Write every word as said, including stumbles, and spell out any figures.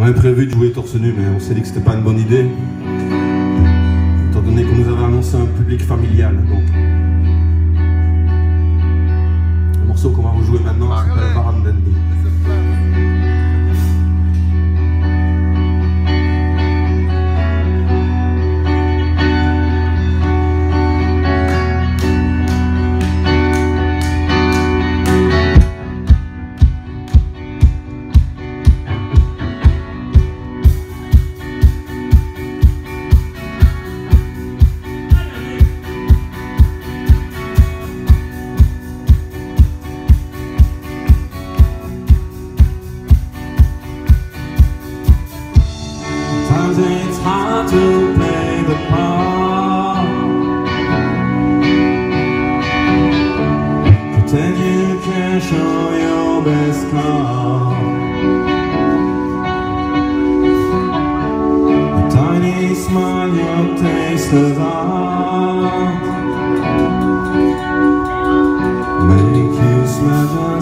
On avait prévu de jouer torse nu, mais on s'est dit que c'était pas une bonne idée, étant donné qu'on nous avait annoncé un public familial. Donc, le morceau qu'on va vous jouer maintenant s'appelle Varandendi. It's hard to play the part, pretend you can show your best card. A tiny smile, your taste of art, make you smile.